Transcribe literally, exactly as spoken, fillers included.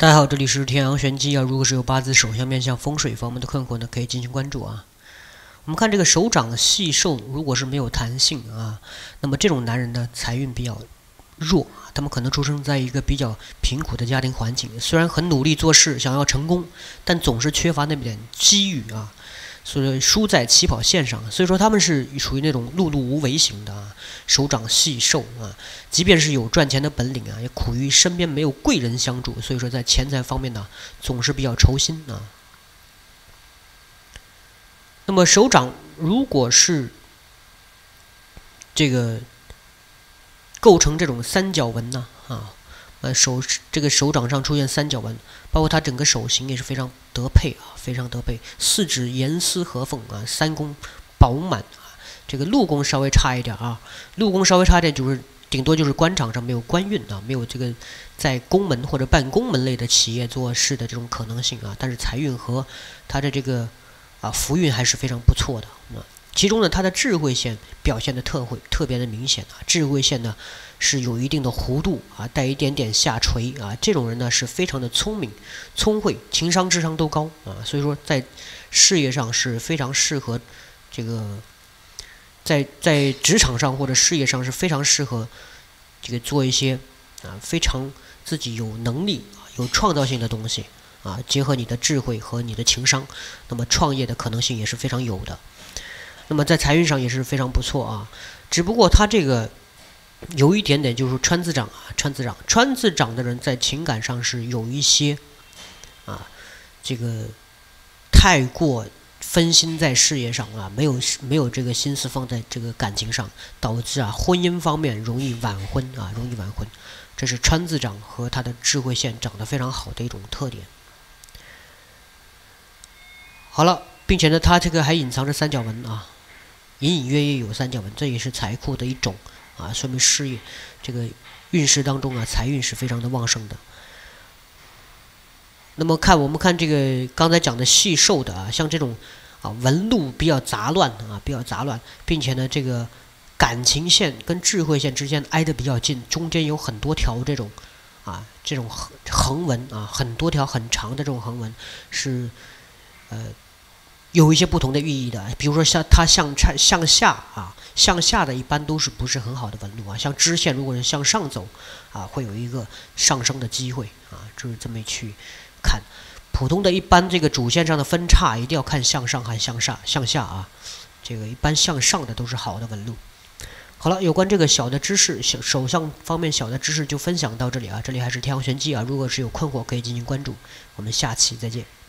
大家好，这里是天阳玄机啊。如果是有八字手相面向风水方面的困惑呢，可以进行关注啊。我们看这个手掌细瘦，如果是没有弹性啊，那么这种男人呢，财运比较弱，他们可能出生在一个比较贫苦的家庭环境，虽然很努力做事，想要成功，但总是缺乏那么点机遇啊。所以输在起跑线上，所以说他们是属于那种碌碌无为型的啊，手掌细瘦啊，即便是有赚钱的本领啊，也苦于身边没有贵人相助，所以说在钱财方面呢，总是比较愁心啊。那么手掌如果是这个构成这种三角纹呢啊。呃，手这个手掌上出现三角纹，包括它整个手型也是非常得配啊，非常得配。四指严丝合缝啊，三宫饱满啊，这个禄宫稍微差一点啊，禄宫稍微差一点就是顶多就是官场上没有官运啊，没有这个在宫门或者办公门类的企业做事的这种可能性啊，但是财运和它的这个啊福运还是非常不错的啊。其中呢，它的智慧线表现的特会特别的明显啊，智慧线呢是有一定的弧度啊，带一点点下垂啊，这种人呢是非常的聪明、聪慧，情商、智商都高啊，所以说在事业上是非常适合这个，在在职场上或者事业上是非常适合这个做一些啊非常自己有能力、有创造性的东西啊，结合你的智慧和你的情商，那么创业的可能性也是非常有的。那么在财运上也是非常不错啊，只不过他这个有一点点就是川字掌啊，川字掌，川字掌的人在情感上是有一些啊，这个太过分心在事业上啊，没有没有这个心思放在这个感情上，导致啊婚姻方面容易晚婚啊，容易晚婚，这是川字掌和他的智慧线长得非常好的一种特点。好了，并且呢，他这个还隐藏着三角纹啊。隐隐约约有三角纹，这也是财库的一种啊，说明事业这个运势当中啊，财运是非常的旺盛的。那么看我们看这个刚才讲的细瘦的啊，像这种啊纹路比较杂乱啊，比较杂乱，并且呢，这个感情线跟智慧线之间挨得比较近，中间有很多条这种啊这种横横纹啊，很多条很长的这种横纹是呃。有一些不同的寓意的，比如说像它向向下啊，向下的一般都是不是很好的纹路啊。像支线如果是向上走啊，会有一个上升的机会啊，就是这么去看。普通的一般这个主线上的分叉一定要看向上还向下向下啊，这个一般向上的都是好的纹路。好了，有关这个小的知识，小手相方面小的知识就分享到这里啊。这里还是天阳玄机啊，如果是有困惑可以进行关注，我们下期再见。